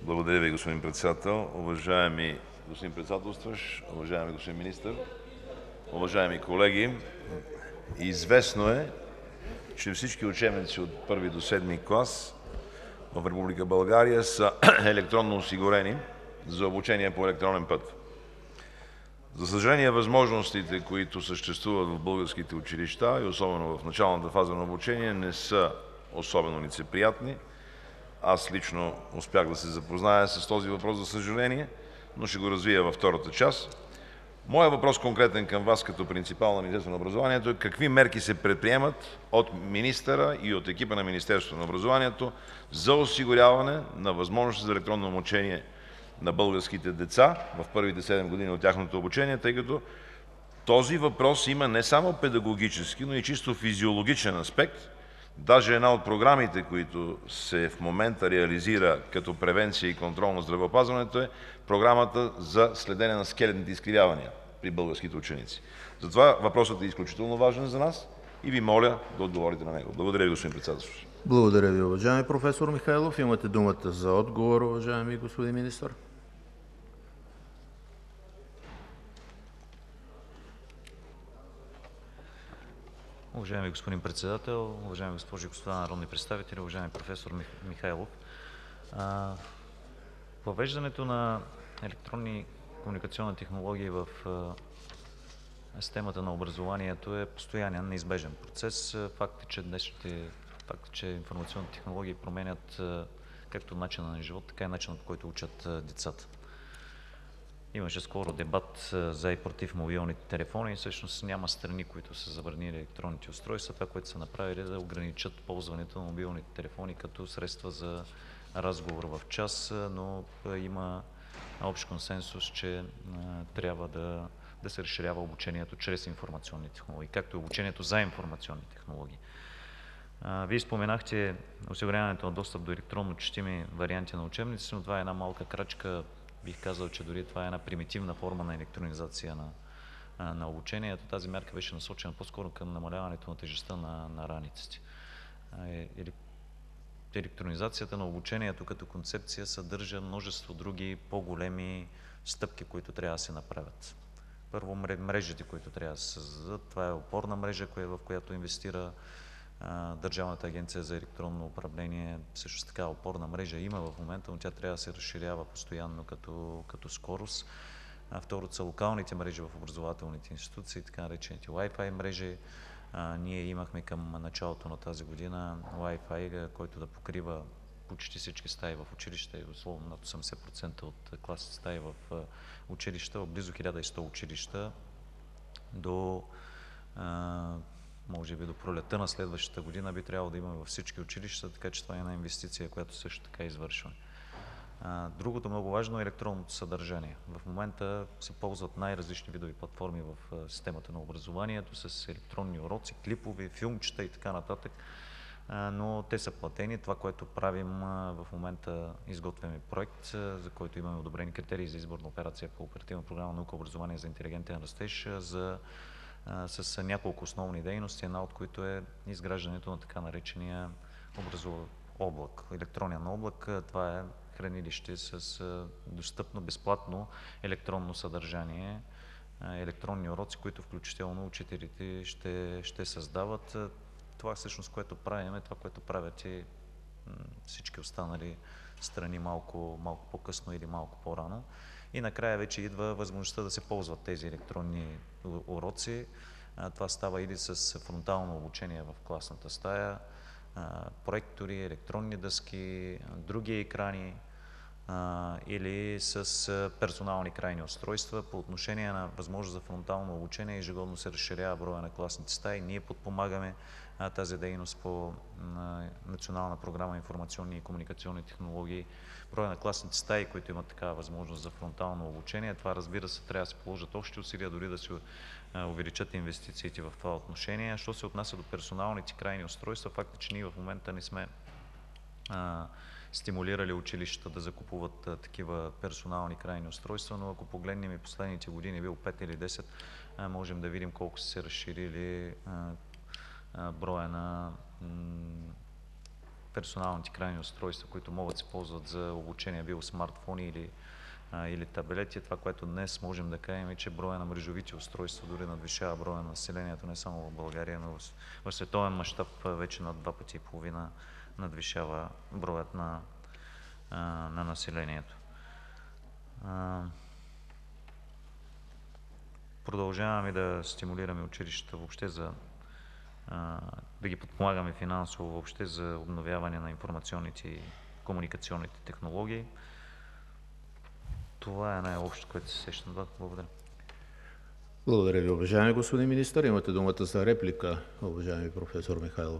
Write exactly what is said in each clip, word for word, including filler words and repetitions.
Благодаря Ви, господин Председател. Уважаеми господин Председателстващ, уважаеми господин Министър, уважаеми колеги! Известно е, че всички учебници от първи до седми клас в Република България са електронно осигурени за обучение по електронен път. За съжаление, възможностите, които съществуват в българските училища и особено в началната фаза на обучение, не са особено лицеприятни. Аз лично успях да се запозная с този въпрос, за съжаление, но ще го развия във втората част. Моят въпрос конкретен към Вас като принципал на Министерството на образованието е: какви мерки се предприемат от министъра и от екипа на Министерството на образованието за осигуряване на възможности за електронно обучение на българските деца в първите седем години от тяхното обучение, тъй като този въпрос има не само педагогически, но и чисто физиологичен аспект. Даже една от програмите, които се в момента реализира като превенция и контрол на здравеопазването, е програмата за следене на скелетните изкривявания при българските ученици. Затова въпросът е изключително важен за нас и Ви моля да отговорите на него. Благодаря Ви, господин Председател. Благодаря Ви, уважаеми професор Михайлов. Имате думата за отговор, уважаеми господин Министър. Уважаеми господин Председател, уважаеми госпожи и господа народни представители, уважаеми професор Михайлов! Въвеждането на електронни комуникационни технологии в системата на образованието е постоянен, неизбежен процес. Факт е, че днешните, факт е, че информационните технологии променят както начина на живот, така и начинът, по който учат децата. Имаше скоро дебат за и против мобилните телефони. Всъщност няма страни, които са забранили електронните устройства. Това, което са направили, е да ограничат ползването на мобилните телефони като средства за разговор в час, но има общ консенсус, че трябва да, да се разширява обучението чрез информационни технологии, както и обучението за информационни технологии. Вие споменахте осигуряването на достъп до електронно четими варианти на учебници, но това е една малка крачка. Бих казал, че дори това е една примитивна форма на електронизация на, на обучението. Тази мярка беше насочена по-скоро към намаляването на тежестта на, на раниците. Електронизацията на обучението като концепция съдържа множество други по-големи стъпки, които трябва да се направят. Първо, мрежите, които трябва да се създадат. Това е опорна мрежа, в която инвестира Държавната агенция за електронно управление. Също така опорна мрежа има в момента, но тя трябва да се разширява постоянно като, като скорост. Второто са локалните мрежи в образователните институции, така наречените Wi-Fi мрежи. А, ние имахме към началото на тази година Wi-Fi, който да покрива почти всички стаи в училища и условно над осемдесет процента от класните стаи в училища, в близо хиляда и сто училища до а, може би до пролетта на следващата година би трябвало да има във всички училища, така че това е една инвестиция, която също така извършваме. Другото много важно е електронното съдържание. В момента се ползват най-различни видови платформи в системата на образованието с електронни уроци, клипови, филмчета и така нататък, но те са платени. Това, което правим в момента, изготвяме проект, за който имаме одобрени критерии за избор на операция по Оперативна програма „Наука, образование за интелигентен растеж“ за с няколко основни дейности, една от които е изграждането на така наречения образов облак, електронен облак. Това е хранилище с достъпно, безплатно електронно съдържание, електронни уроци, които включително учителите ще, ще създават. Това всъщност, което правим, е това, което правят и всички останали страни малко, малко по-късно или малко по-рано. И накрая вече идва възможността да се ползват тези електронни уроци. Това става или с фронтално обучение в класната стая, проектори, електронни дъски, други екрани или с персонални крайни устройства. По отношение на възможност за фронтално обучение ежегодно се разширява броя на класните стаи. Ние подпомагаме тази дейност по Национална програма „Информационни и комуникационни технологии“. Броя на класните стаи, които имат такава възможност за фронтално обучение. Това, разбира се, трябва да се положат още усилия, дори да се увеличат инвестициите в това отношение. Що се отнася до персоналните крайни устройства, факт е, че ние в момента не сме а, стимулирали училищата да закупуват а, такива персонални крайни устройства, но ако погледнем и последните години, било пет или десет, а, можем да видим колко са се разширили а, а, броя на персоналните крайни устройства, които могат да се ползват за обучение, било смартфони или, а, или таблети. Това, което днес можем да кажем, е, че броя на мрежовите устройства дори надвишава броя на населението не само в България, но в, в световен мащаб вече над два пъти и половина надвишава броят на, а, на населението. А, Продължаваме да стимулираме училищата въобще за да ги подпомагаме финансово въобще за обновяване на информационните и комуникационните технологии. Това е най-общо, което се сещам. Благодаря. Благодаря Ви, уважаеми господин министър. Имате думата за реплика, уважаеми професор Михайлов.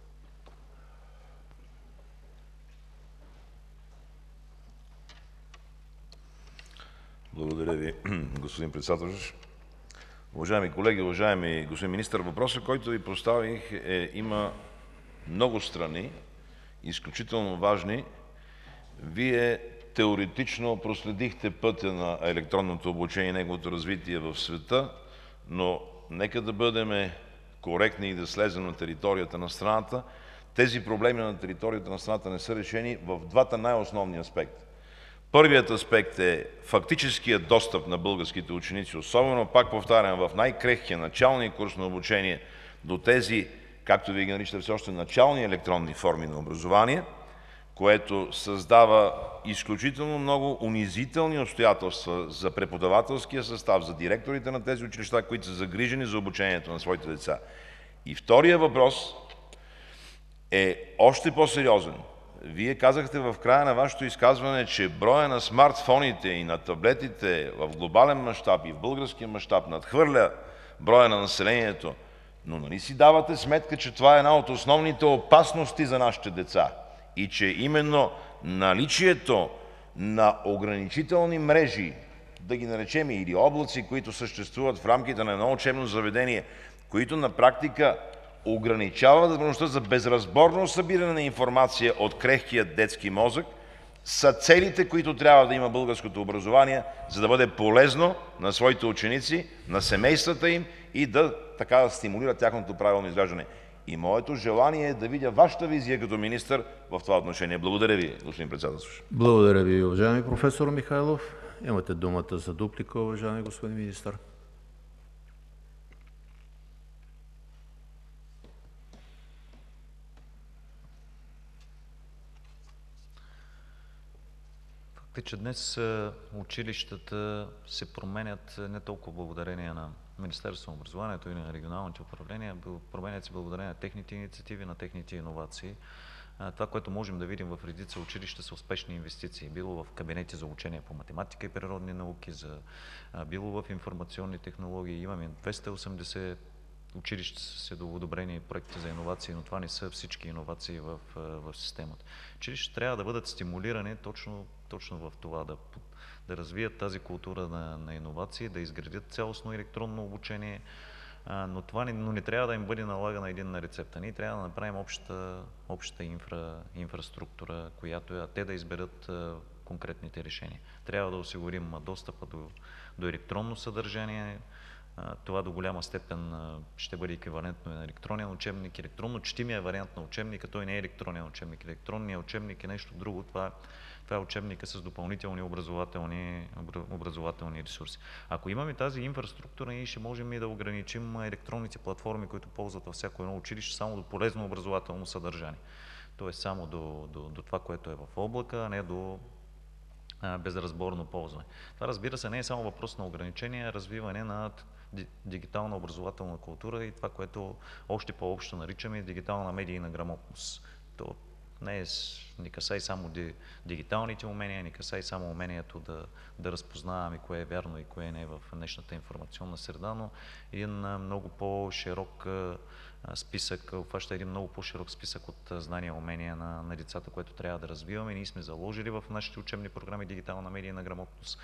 Благодаря Ви, господин председател. Уважаеми колеги, уважаеми господин министър, въпросът, който Ви поставих, е, има много страни, изключително важни. Вие теоретично проследихте пътя на електронното обучение и неговото развитие в света, но нека да бъдем коректни и да слезем на територията на страната. Тези проблеми на територията на страната не са решени в двата най-основни аспекта. Първият аспект е фактическият достъп на българските ученици, особено, пак повтарям, в най-крехкия началния курс на обучение до тези, както Вие ги наричате все още, начални електронни форми на образование, което създава изключително много унизителни обстоятелства за преподавателския състав, за директорите на тези училища, които са загрижени за обучението на своите деца. И вторият въпрос е още по-сериозен. Вие казахте в края на Вашето изказване, че броя на смартфоните и на таблетите в глобален мащаб и в български мащаб надхвърля броя на населението, но нали си давате сметка, че това е една от основните опасности за нашите деца и че именно наличието на ограничителни мрежи, да ги наречем, или облаци, които съществуват в рамките на едно учебно заведение, които на практика ограничава възможността за безразборно събиране на информация от крехкия детски мозък, са целите, които трябва да има българското образование, за да бъде полезно на своите ученици, на семействата им и да така да стимулира тяхното правилно изграждане. И моето желание е да видя Вашата визия като министър в това отношение. Благодаря Ви, господин председател. Благодаря Ви, уважаеми професор Михайлов. Имате думата за дуплика, уважаеми господин министър. Че днес училищата се променят не толкова благодарение на Министерството на образованието или на регионалните управления, променят се благодарение на техните инициативи, на техните иновации. Това, което можем да видим в редица училища, са успешни инвестиции. Било в кабинети за обучение по математика и природни науки, за, било в информационни технологии. Имаме двеста и осемдесет училища с одобрени проекти за иновации, но това не са всички иновации в, в системата. Училищата трябва да бъдат стимулирани точно, точно в това, да, да развият тази култура на, на иновации, да изградят цялостно електронно обучение, а, но това не, но не трябва да им бъде налагана единна рецепта. Ние трябва да направим общата, общата инфра, инфраструктура, която е, а те да изберат а, конкретните решения. Трябва да осигурим достъпа до, до електронно съдържание. Това до голяма степен ще бъде еквивалентно на електронен учебник. Електронно четимия вариант на учебника, той не е електронен учебник. Електронният учебник е нещо друго. Това, това е учебника с допълнителни образователни, образователни ресурси. Ако имаме тази инфраструктура, ние ще можем и да ограничим електронните платформи, които ползват във всяко едно училище, само до полезно образователно съдържание. Тоест само до, до, до това, което е в облака, а не до безразборно ползване. Това, разбира се, не е само въпрос на ограничение, а развиване на дигитална образователна култура и това, което още по-общо наричаме дигитална медийна грамотност. То не, е, не касае само дигиталните умения, не касае само умението да, да разпознаваме кое е вярно и кое не е в днешната информационна среда, но един много по-широк списък, обхваща един много по-широк списък от знания и умения на, на децата, което трябва да развиваме. Ние сме заложили в нашите учебни програми дигитална медийна грамотност.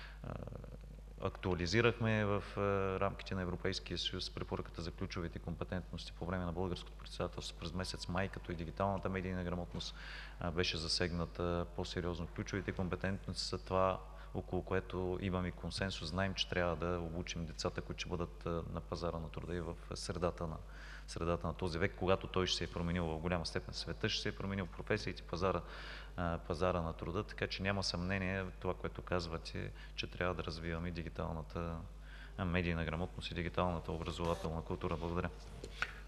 Актуализирахме в рамките на Европейския съюз препоръката за ключовите компетентности по време на българското председателство през месец май, като и дигиталната медийна грамотност беше засегната по-сериозно. Ключовите компетентности са това около което имаме консенсус. Знаем, че трябва да обучим децата, които ще бъдат на пазара на труда и в средата на, средата на този век, когато той ще се е променил в голяма степен. Света ще се е променил, професиите, пазара, пазара на труда, така че няма съмнение това, което казвате, че трябва да развиваме дигиталната медийна грамотност и дигиталната образователна култура. Благодаря.